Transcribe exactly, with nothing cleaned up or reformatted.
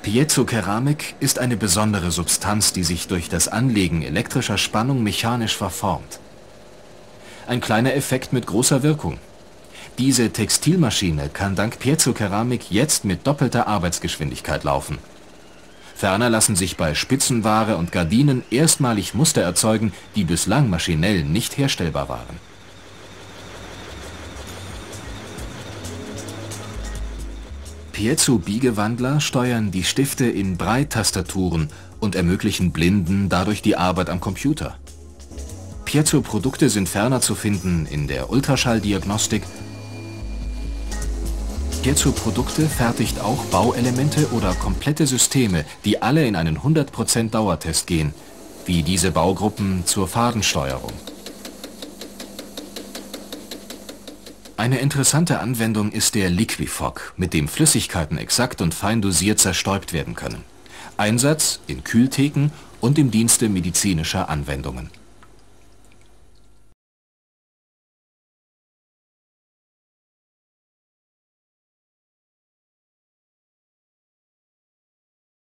Piezokeramik ist eine besondere Substanz, die sich durch das Anlegen elektrischer Spannung mechanisch verformt. Ein kleiner Effekt mit großer Wirkung. Diese Textilmaschine kann dank Piezokeramik jetzt mit doppelter Arbeitsgeschwindigkeit laufen. Ferner lassen sich bei Spitzenware und Gardinen erstmalig Muster erzeugen, die bislang maschinell nicht herstellbar waren. Piezo-Biegewandler steuern die Stifte in Braille-Tastaturen und ermöglichen Blinden dadurch die Arbeit am Computer. Piezo-Produkte sind ferner zu finden in der Ultraschalldiagnostik. Piezo-Produkte fertigt auch Bauelemente oder komplette Systeme, die alle in einen hundert Prozent Dauertest gehen, wie diese Baugruppen zur Fadensteuerung. Eine interessante Anwendung ist der Liquifog, mit dem Flüssigkeiten exakt und fein dosiert zerstäubt werden können. Einsatz in Kühltheken und im Dienste medizinischer Anwendungen.